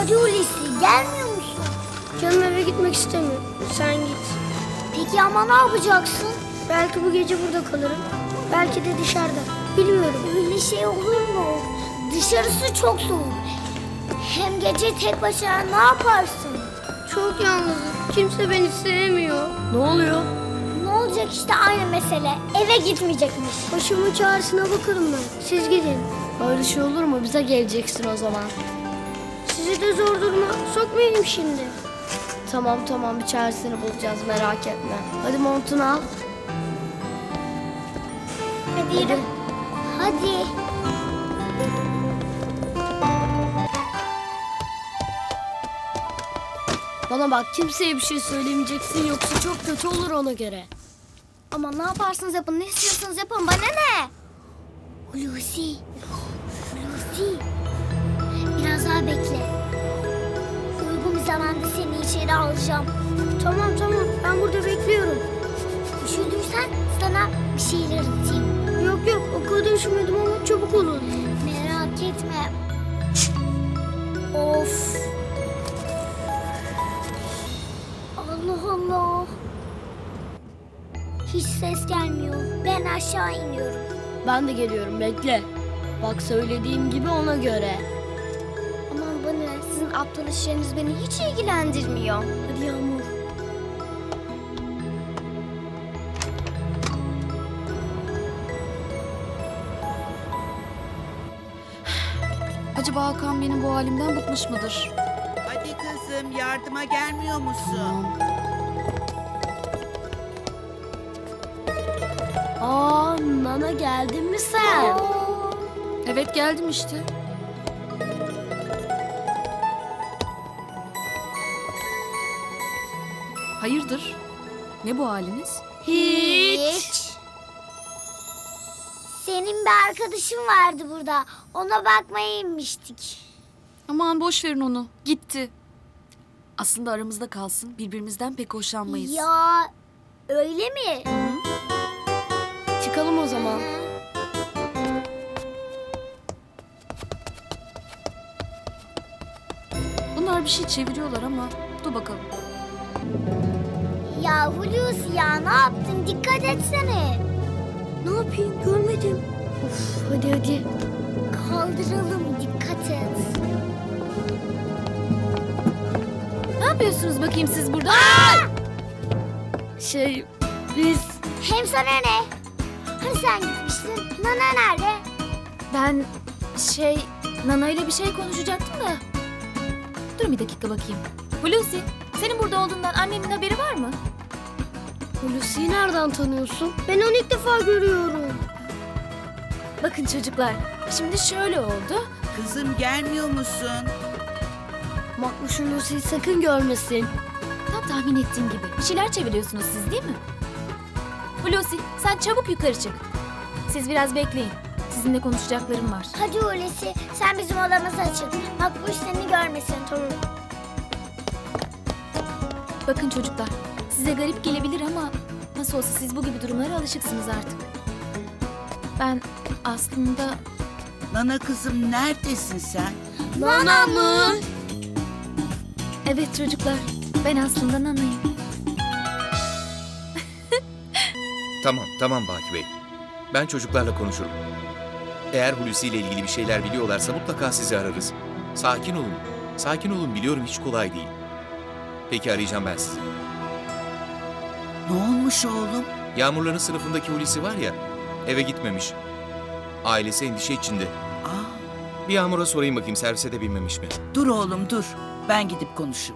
Hadi Hulusi, gelmiyor musun? Canım eve gitmek istemiyor. Sen git. Peki ama ne yapacaksın? Belki bu gece burada kalırım. Belki de dışarıda. Bilmiyorum. Öyle şey olur mu? Dışarısı çok soğuk. Hem gece tek başına ne yaparsın? Çok yalnızım. Kimse beni sevmiyor. Ne oluyor? Ne olacak işte aynı mesele. Eve gitmeyecekmiş. Başımın çaresine bakarım ben. Siz gidin. Öyle şey olur mu? Bize geleceksin o zaman. Sizi de zor duruma sokmayayım şimdi. Tamam bir çaresini bulacağız, merak etme. Hadi montunu al. Hadi yürü. Hadi. Bana bak, kimseye bir şey söylemeyeceksin yoksa çok kötü olur ona göre. Ama ne yaparsınız yapın, ne istiyorsanız yapın, bana ne? Hulusi. Biraz daha bekle. Uygun bir zamanda seni içeri alacağım. Tamam, ben burada bekliyorum. Üşüdüysen sana bir şeyler atayım. Yok, o kadar üşümedim ama çabuk olun. Merak etme. Of. Allah Allah. Hiç ses gelmiyor. Ben aşağı iniyorum. Ben de geliyorum, bekle. Bak, söylediğim gibi ona göre. Aman bana ne, sizin aptal işleriniz beni hiç ilgilendirmiyor. Hadi Yağmur. Acaba Hakan benim bu halimden bıkmış mıdır? Hadi kızım, yardıma gelmiyor musun? Aa, Nana, geldin mi sen? Evet, geldim işte. Hayırdır? Ne bu haliniz? Hiç. Senin bir arkadaşın vardı burada. Ona bakmaya inmiştik. Aman boş verin onu. Gitti. Aslında aramızda kalsın. Birbirimizden pek hoşlanmayız. Ya öyle mi? Çıkalım o zaman. Bunlar bir şey çeviriyorlar ama dur bakalım. Ya Hulusi ya, ne yaptın? Dikkat etsene. Ne yapayım, görmedim. Of, hadi. Kaldıralım, dikkat et. Ne yapıyorsunuz bakayım siz burada? Biz... Hem sana ne? Hani sen gitmiştin? Nana nerede? Ben Nana ile bir şey konuşacaktım da. Dur bir dakika bakayım. Hulusi, senin burada olduğundan annenin haberi var mı? Hulusi'yi nereden tanıyorsun? Ben onu ilk defa görüyorum. Bakın çocuklar, şimdi şöyle oldu. Kızım, gelmiyor musun? Makbuş Hulusi'yi sakın görmesin. Tam tahmin ettiğim gibi. Bir şeyler çeviriyorsunuz siz, değil mi? Hulusi, sen çabuk yukarı çık. Siz biraz bekleyin. Sizinle konuşacaklarım var. Hadi Hulusi, sen bizim odamıza çık. Makbuş seni görmesin. Tamam. Bakın çocuklar, size garip gelebilir ama nasıl olsa siz bu gibi durumlara alışıksınız artık. Ben aslında... Nana kızım, neredesin sen? Nana mı? Evet çocuklar, ben aslında Nana'yım. Tamam Baki Bey. Ben çocuklarla konuşurum. Eğer Hulusi ile ilgili bir şeyler biliyorlarsa mutlaka sizi ararız. Sakin olun, biliyorum hiç kolay değil. Peki, arayacağım ben sizi. Ne olmuş oğlum? Yağmurların sınıfındaki Hulusi var ya, eve gitmemiş. Ailesi endişe içinde. Bir Yağmur'a sorayım bakayım, servise de binmemiş mi? Dur oğlum dur. Ben gidip konuşurum.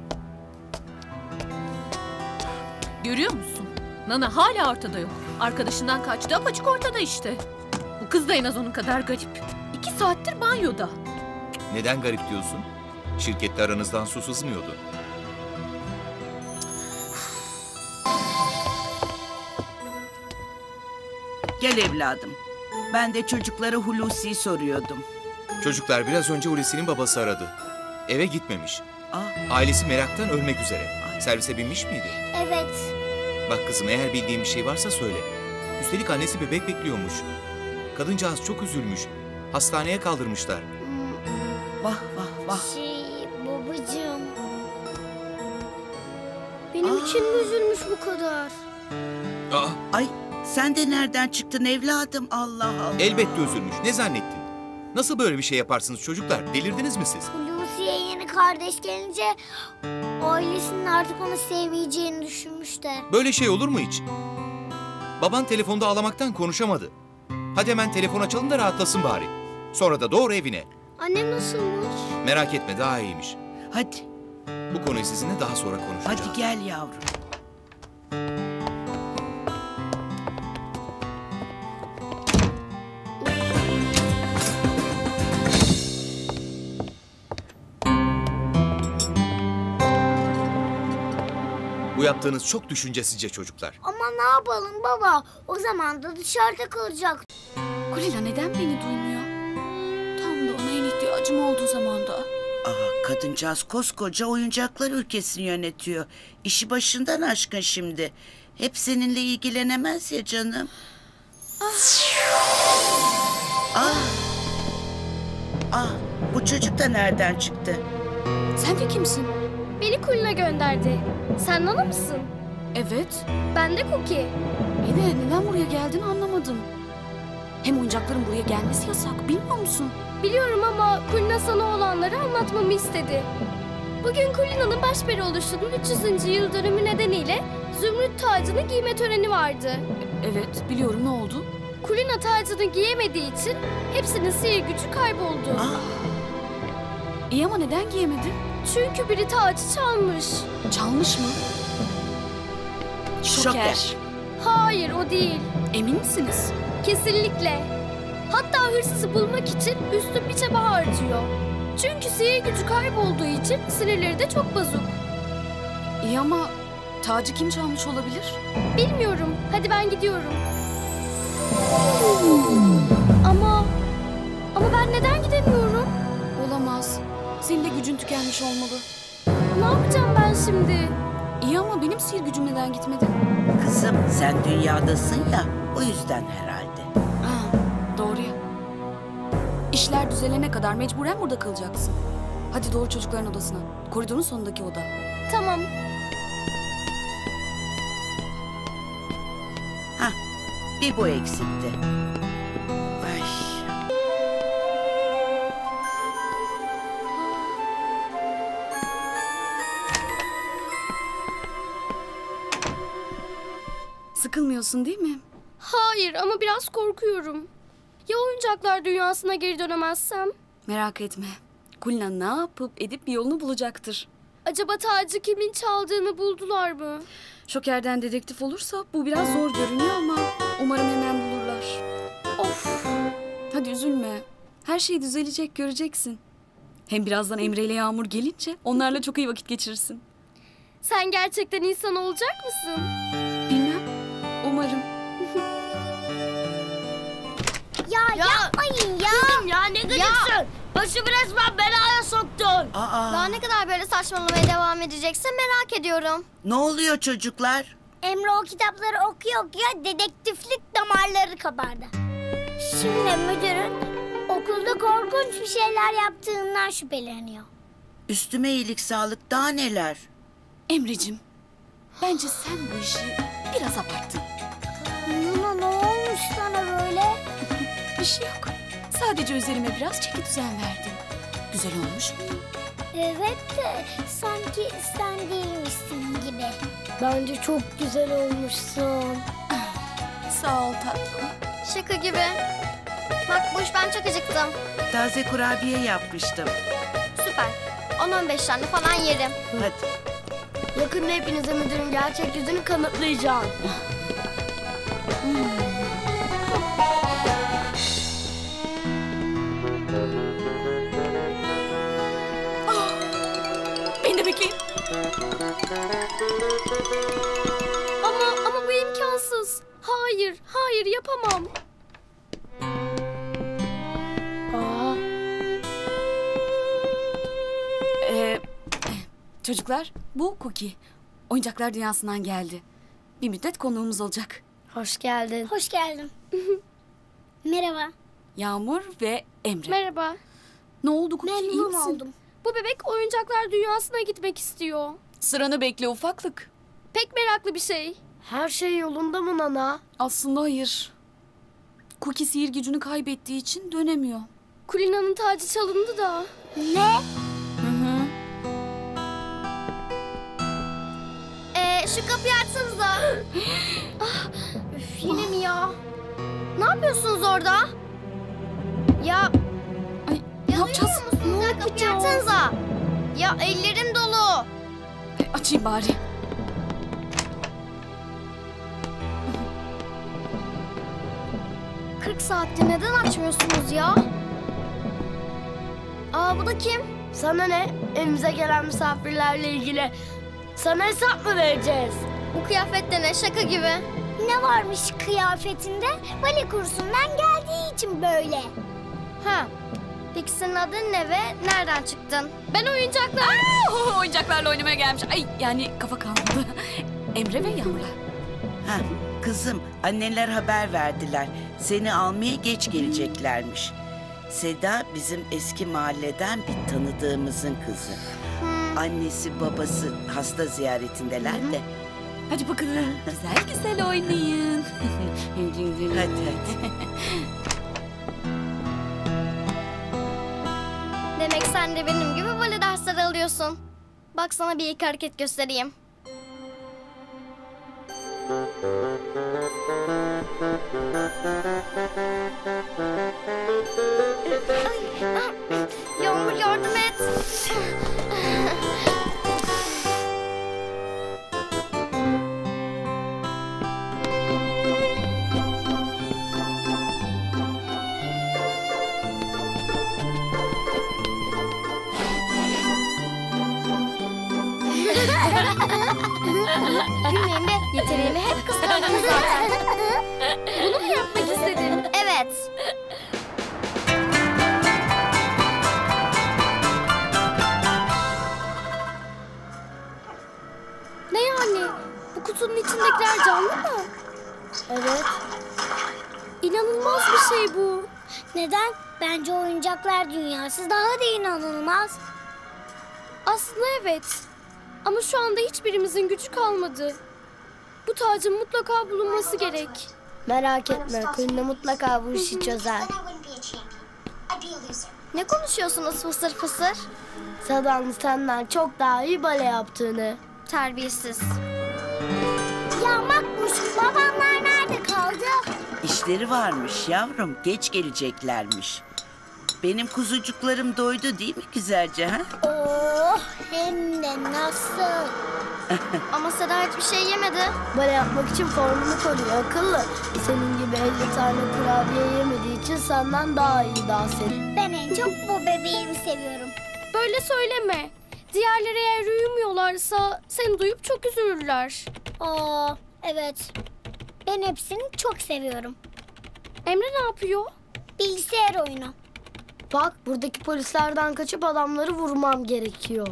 Görüyor musun? Nana hala ortada yok. Arkadaşından kaçtı, apaçık ortada işte. Bu kız da en az onun kadar garip. 2 saattir banyoda. Neden garip diyorsun? Şirkette aranızdan su sızmıyordu. Gel evladım. Ben de çocuklara Hulusi'yi soruyordum. Çocuklar, biraz önce Hulusi'nin babası aradı. Eve gitmemiş. Aa, Ailesi meraktan ölmek üzere. Servise binmiş miydi? Evet. Bak kızım, eğer bildiğin bir şey varsa söyle. Üstelik annesi bebek bekliyormuş. Kadıncağız çok üzülmüş. Hastaneye kaldırmışlar. vah vah vah. babacığım. Benim için mi üzülmüş bu kadar? Aa, Ay sen de nereden çıktın evladım? Allah Allah. elbette üzülmüş. Ne zannettin? Nasıl böyle bir şey yaparsınız çocuklar? Delirdiniz mi siz? Hulusi'ye yeni kardeş gelince ailesinin artık onu sevmeyeceğini düşünmüş de. Böyle şey olur mu hiç? Baban telefonda ağlamaktan konuşamadı. Hadi hemen telefon açalım da rahatlasın bari. Sonra da doğru evine. Annem nasılmış? Merak etme, daha iyiymiş. Hadi, Bu konuyu sizinle daha sonra konuşacağız. hadi gel yavrum. Bu yaptığınız çok düşüncesizce çocuklar. Ama ne yapalım baba? O zaman da dışarıda kalacak. Kulina neden beni duymuyor? Tam da ona en ihtiyacım olduğu zamanda. Aa, kadıncağız koskoca oyuncaklar ülkesini yönetiyor. İşi başından aşkın şimdi. Hep seninle ilgilenemez ya canım. Bu çocuk da nereden çıktı? Sen de kimsin? Beni Kulina gönderdi. Sen Nana mısın? Evet. Ben de Cookie. Neden buraya geldin anlamadım. Hem oyuncakların buraya gelmesi yasak, bilmiyor musun? Biliyorum ama Kulina sana olanları anlatmamı istedi. Bugün Kulina'nın başperi oluşunun 300. yıl dönümü nedeniyle zümrüt tacını giyme töreni vardı. Evet, biliyorum, ne oldu? Kulina tacını giyemediği için hepsinin sihir gücü kayboldu. İyi ama neden giyemedi? Çünkü biri tacı çalmış. Çalmış mı? Şoker. Hayır, o değil. Emin misiniz? Kesinlikle. Hatta hırsızı bulmak için üstün bir çaba harcıyor. Çünkü sihir gücü kaybolduğu için sinirleri de çok bozuk. İyi ama tacı kim çalmış olabilir? Bilmiyorum. Hadi ben gidiyorum. Ama ben neden gidemiyorum? Olamaz. Senin de gücün tükenmiş olmalı. Ne yapacağım ben şimdi? İyi ama benim sihir gücüm neden gitmedi? Kızım sen dünyadasın ya, o yüzden herhalde. Ha, doğru ya. İşler düzelene kadar mecburen burada kalacaksın. Hadi doğru çocukların odasına. Koridorun sonundaki oda. Tamam. Bir bu eksikti. Ay. Sıkılmıyorsun değil mi? Hayır ama biraz korkuyorum. Ya oyuncaklar dünyasına geri dönemezsem? Merak etme. Kulina ne yapıp edip bir yolunu bulacaktır. Acaba tacı kimin çaldığını buldular mı? Şoker'den dedektif olursa bu biraz zor görünüyor ama umarım hemen bulurlar. Of. Hadi üzülme. Her şey düzelecek, göreceksin. Hem birazdan Emre ile Yağmur gelince onlarla çok iyi vakit geçirirsin. Sen gerçekten insan olacak mısın? Bilmem. Umarım. Ya yapmayın ya. Ya ne gıcıksın? Başımı resmen belaya soktun. Aa, ne kadar böyle saçmalamaya devam edeceksin merak ediyorum. ne oluyor çocuklar? Emre o kitapları okuyor dedektiflik damarları kabardı. Şimdi müdürün okulda korkunç bir şeyler yaptığından şüpheleniyor. Üstüme iyilik sağlık, daha neler? Emrecim, bence sen bu işi biraz abarttın. Nuna ne olmuş sana böyle? Bir şey yok. Sadece üzerime biraz çeki düzen verdim. Güzel olmuş mu? Evet de sanki sen değilmişsin gibi. Bence çok güzel olmuşsun. Sağ ol tatlım. Şaka gibi. Makbuş ben çok acıktım. Taze kurabiye yapmıştım. Süper. 10-15 tane falan yerim. Hadi. Yakında hepinize müdürün gerçek yüzünü kanıtlayacağım. Beni de bekleyin. Ama bu imkansız. Hayır yapamam. Çocuklar, bu Cookie. Oyuncaklar dünyasından geldi. Bir müddet konuğumuz olacak. Hoş geldin. Hoş geldin. Merhaba. Yağmur ve Emre. Merhaba. Ne oldu Cookie, iyi Memnun misin? oldum. Bu bebek oyuncaklar dünyasına gitmek istiyor. Sıranı bekle ufaklık. Pek meraklı bir şey. Her şey yolunda mı Nana? Aslında hayır. Cookie sihir gücünü kaybettiği için dönemiyor. Kulina'nın tacı çalındı da. Ne? Hı hı. Şu kapıyı açsanıza. Yine mi ya? Ne yapıyorsunuz orada? Ya Ay, ne yapacağız? ne kapıyı açsanıza. Ya ellerim dolu. Açayım bari. ...40 saatte neden açmıyorsunuz ya? Aa bu da kim? Sana ne? Evimize gelen misafirlerle ilgili. Sana hesap mı vereceğiz? Bu kıyafette ne? Şaka gibi. Ne varmış kıyafetinde? Bale kursundan geldiği için böyle. Ha. Peki senin adın ne ve nereden çıktın? Ben oyuncaklar. Oyuncaklarla oynamaya gelmiş. Ay yani kafa kalmadı. Emre ve Yağmur'la. Ha, kızım anneler haber verdiler. Seni almaya geç geleceklermiş. Seda bizim eski mahalleden bir tanıdığımızın kızı. Annesi babası hasta ziyaretindeler de. Hadi bakalım. Güzel güzel oynayın. Hadi hadi. Demek sen de benim gibi bale dersleri alıyorsun. Bak sana bir iki hareket göstereyim. Yağmur yardım et. Gülmeyin be, yeteneğimi hep kıskandınız zaten. Bunu mu yapmak istedin? Evet. Ne yani? Bu kutunun içindekiler canlı mı? Evet. İnanılmaz bir şey bu. Neden? Bence oyuncaklar dünyası daha da inanılmaz. Aslında evet. Ama şu anda hiçbirimizin gücü kalmadı. Bu tacın mutlaka bulunması gerek. Merak etme, Kulina mutlaka bu işi çözer. Ne konuşuyorsunuz fısır fısır? Sadan senden çok daha iyi bale yaptığını. Terbiyesiz. Ya Makbuş, babamlar nerede kaldı? İşleri varmış yavrum, geç geleceklermiş. Benim kuzucuklarım doydu değil mi güzelce ha? Oh, hem de nasıl? Ama Seda hiçbir şey yemedi. Bale yapmak için formunu koruyor akıllı. Senin gibi 50 tane kurabiye yemediği için senden daha iyi dans ediyor. Ben en çok bu bebeğimi seviyorum. Böyle söyleme. Diğerleri eğer uyumuyorlarsa seni duyup çok üzülürler. Aa, evet. Ben hepsini çok seviyorum. Emre ne yapıyor? Bilgisayar oyunu. Bak buradaki polislerden kaçıp adamları vurmam gerekiyor.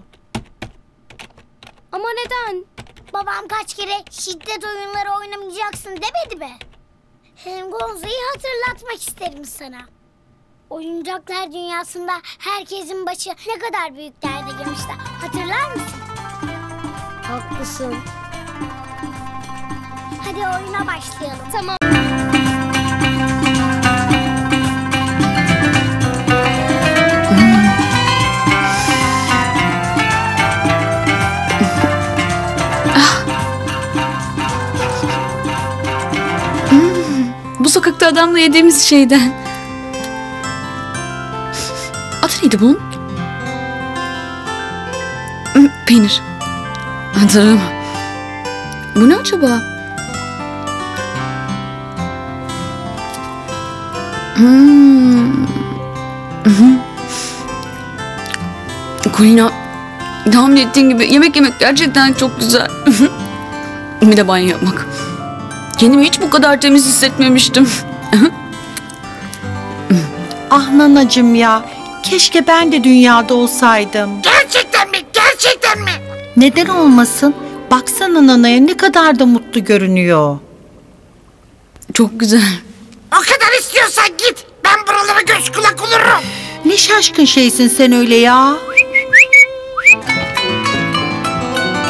Ama neden? Babam kaç kere şiddet oyunları oynamayacaksın demedi mi? Hem Gonza'yı hatırlatmak isterim sana. Oyuncaklar dünyasında herkesin başı ne kadar büyük derde girmişti. Hatırlar mısın? Haklısın. Hadi oyuna başlayalım. Tamam. Bu sokakta adamla yediğimiz şeyden. Adı neydi bunun? Peynir. Hatırlamam. Bu ne acaba? Kulina, tahmin ettiğin gibi yemek yemek gerçekten çok güzel. Bir de banyo yapmak. Kendimi hiç bu kadar temiz hissetmemiştim. Ah nanacığım ya. Keşke ben de dünyada olsaydım. Gerçekten mi? Gerçekten mi? Neden olmasın? Baksana nanaya ne kadar da mutlu görünüyor. Çok güzel. O kadar istiyorsan git. Ben buralara göz kulak olurum. Ne şaşkın şeysin sen öyle ya.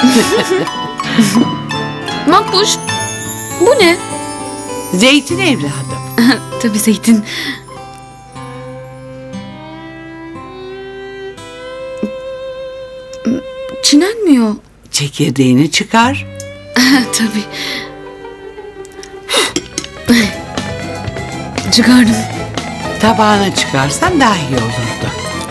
Makbuş, bu ne? Zeytin evladım. Tabii zeytin. Çiğnenmiyor. Çekirdeğini çıkar. Tabii. Çıkardım. Tabağına çıkarsan daha iyi olurdu.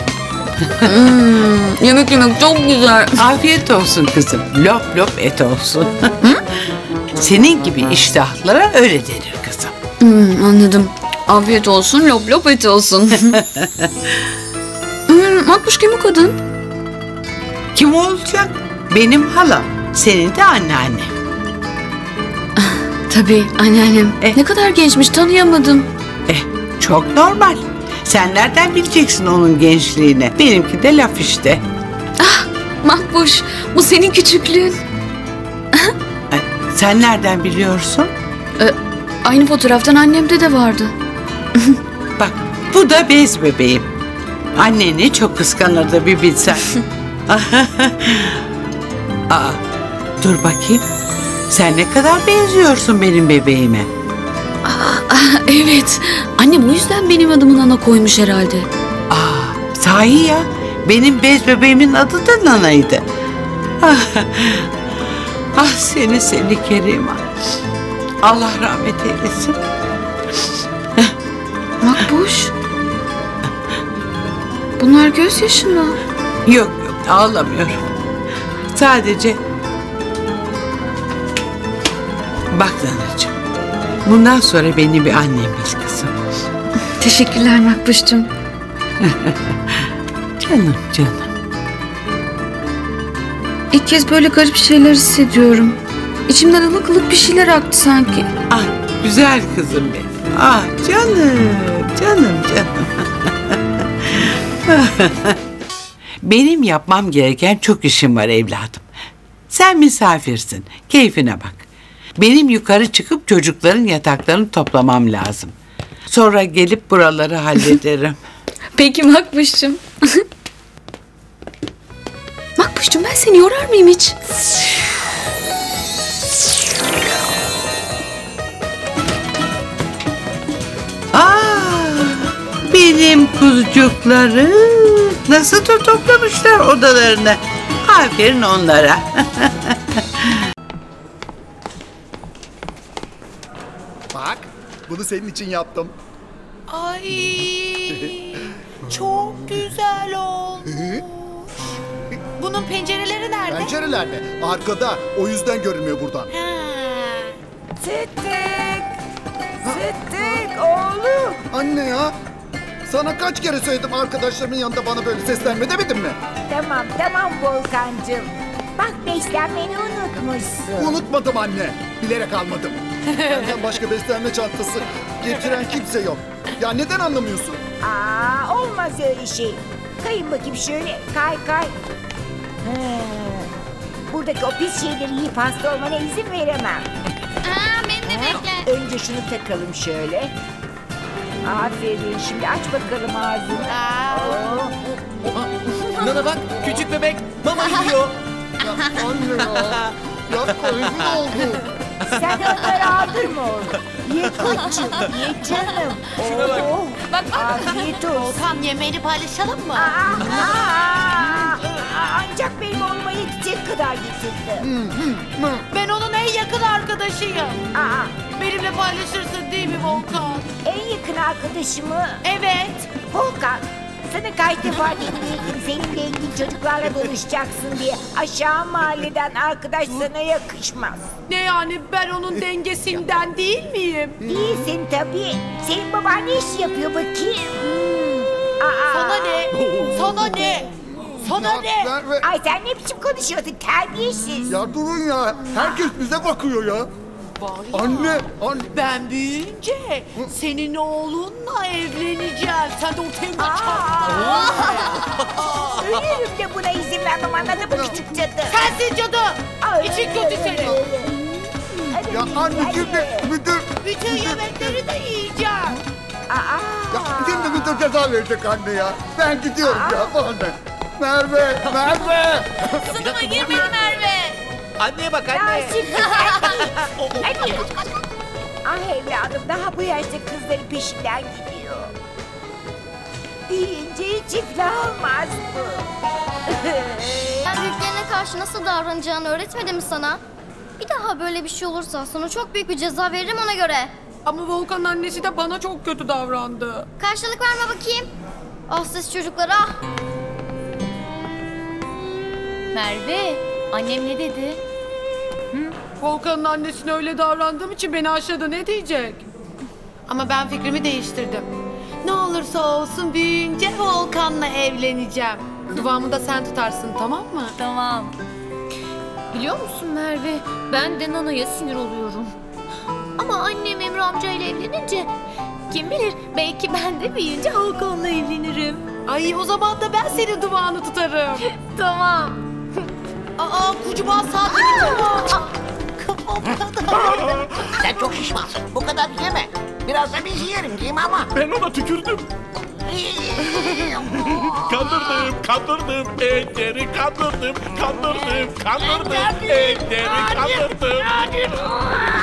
Yemek yemek çok güzel. Afiyet olsun kızım. Lop lop et olsun. Senin gibi iştahlara öyle denir kızım. Anladım. Afiyet olsun, lop lop et olsun. Makbuş kim bu kadın? Kim olacak? Benim halam. Senin de anneannen. Tabii anneannem. Ne kadar gençmiş, tanıyamadım. Çok normal. Sen nereden bileceksin onun gençliğini? Benimki de laf işte. Makbuş, bu senin küçüklüğün. Sen nereden biliyorsun? Aynı fotoğraftan annemde de vardı. Bak, bu da bez bebeğim. Anneni çok kıskanırdı bir bilsen. Aa, dur bakayım. Sen ne kadar benziyorsun benim bebeğime. Evet, annem o yüzden benim adımı Nana koymuş herhalde. Sahi ya. Benim bez bebeğimin adı da Nana'ydı. Seni Kerima. Allah rahmet eylesin. Makbuş. Bunlar gözyaşı mı? Yok ağlamıyorum. Sadece... Bak Nanacığım. Bundan sonra beni bir annem bil kızım. Teşekkürler Makbuş'cum. Canım. İlk kez böyle garip şeyler hissediyorum. İçimden ılık ılık bir şeyler aktı sanki. Güzel kızım benim. Canım. Benim yapmam gereken çok işim var evladım. Sen misafirsin. Keyfine bak. Benim yukarı çıkıp çocukların yataklarını toplamam lazım. Sonra gelip buraları hallederim. Peki Makbuş'cum. Makbuş'cum ben seni yorar mıyım hiç? Benim kuzucuklarım. Nasıl da toplamışlar odalarını. Aferin onlara. Bak, bunu senin için yaptım. Ay, çok güzel olmuş. Bunun pencereleri nerede? Pencerelerde, arkada. O yüzden görünmüyor buradan. Sıddık oğlum. Anne ya, sana kaç kere söyledim arkadaşlarımın yanında bana böyle seslenme demedim mi? Tamam Volkancığım. Bak beslenmeni unutmuşsun. Unutmadım anne, bilerek almadım. Benden başka beslenme çantası getiren kimse yok. Ya neden anlamıyorsun? Olmaz öyle şey. Kayın bakayım şöyle, kay. Buradaki o pis şeyleri yiyip hasta olmana izin veremem. Beni de bekle. Önce şunu takalım şöyle. Aferin, şimdi aç bakalım ağzını. Nana bak, küçük bebek mama yiyor. Anne ya rezil oldum. Sen onları aldırma oğlum. Ye koçum, ye canım. Şuna bak. Bak afiyet olsun. Volkan yemeğini paylaşalım mı? Ancak benim oğluma yetecek kadar getirdim. Ben onun en yakın arkadaşıyım. Benimle paylaşırsın değil mi Volkan? En yakın arkadaşımı? Evet. Volkan, sana kaç defa dinledim seninle ilgili çocuklarla buluşacaksın diye. Aşağı mahalleden arkadaş sana yakışmaz. Ne yani ben onun dengesinden değil miyim? Değilsin tabii. Senin baban ne iş yapıyor bakayım? Sana ne? Sana ne? Sana ne? Ay sen ne biçim konuşuyorsun terbiyesiz. Ya durun ya, herkes bize bakıyor ya. Anne. Ben büyüyünce senin oğlunla evleneceğim. Sen de ortaya kaçarsın. Ölürüm de buna izin vermem anladın mı küçük cadı? Sensin cadı. İçin kötü senin. Ya anneciğim de müdür. Bütün yemekleri de yiyeceğim. Ya şimdi müdür ceza verecek anne ya. Ben gidiyorum ya anne. Merve. Sınıfa girmedi Merve. Anneye bak anne. Ya şimdi hadi. Ah evladım daha bu yaşta kızların peşinden gidiyor. Deyince hiç iflah olmaz bu. Ben büyüklerine karşı nasıl davranacağını öğretmedim mi sana? Bir daha böyle bir şey olursa sana çok büyük bir ceza veririm ona göre. Ama Volkan'ın annesi de bana çok kötü davrandı. Karşılık verme bakayım. Ah siz çocuklar ah. Merve, annem ne dedi? Volkan'ın annesine öyle davrandığım için beni aşağıda ne diyecek? Ama ben fikrimi değiştirdim. Ne olursa olsun büyüyünce Volkan'la evleneceğim. Duvağımı da sen tutarsın tamam mı? Tamam. Biliyor musun Merve, ben de Nana'ya sinir oluyorum. Ama annem Emre amcayla evlenince kim bilir belki ben de büyüyünce Volkan'la evlenirim. Ay o zaman da ben senin duvağını tutarım. Tamam. Aa kocaman saatini tutma. Sen çok şişmansın. Bu kadar yeme. Biraz da biz yiyelim değil mi ama? Ben ona tükürdüm. Kandırdım. Ender'i kandırdım. Ender'i kandırdım.